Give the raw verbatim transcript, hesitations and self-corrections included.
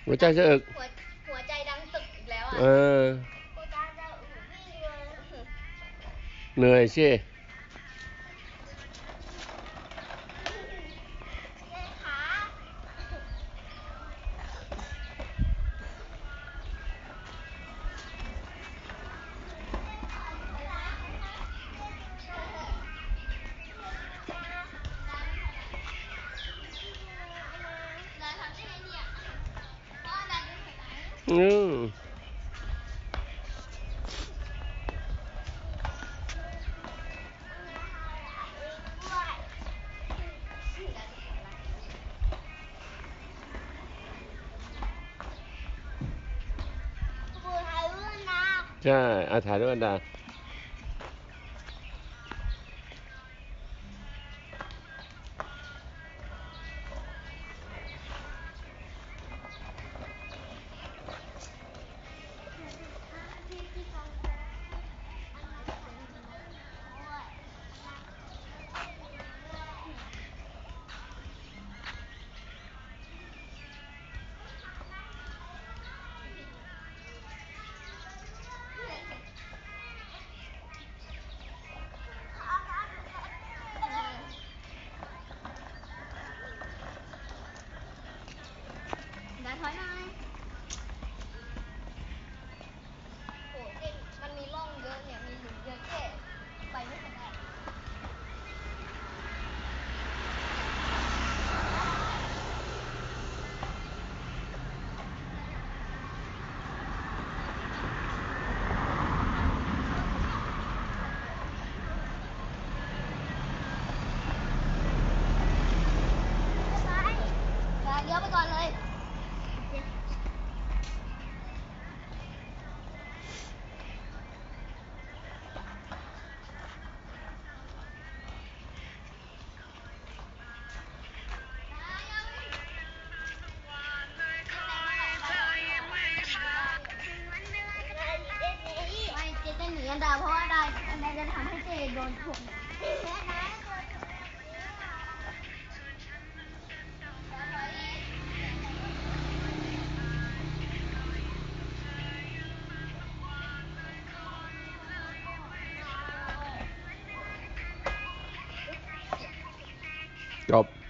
หัวใจจะอึกหัวหัวใจดังตึกอีกแล้วอ่ะเออหัวใจจะอึกวิ่งเลยเหนื่อยสิเย้ขาอืมใช่อาถ่ายด้วยกันดาดาถอยหน่อยโอ้เส้นมันมีร่องเยอะเนี่ยมีหลุมเยอะแค่ไปไม่ทันได้เลี้ยวไปก่อนเลยไม่เจ๊จะหนีอันดาเพราะว่าอันดาอันดาจะทำให้เจ๊โดนถ่วงจบ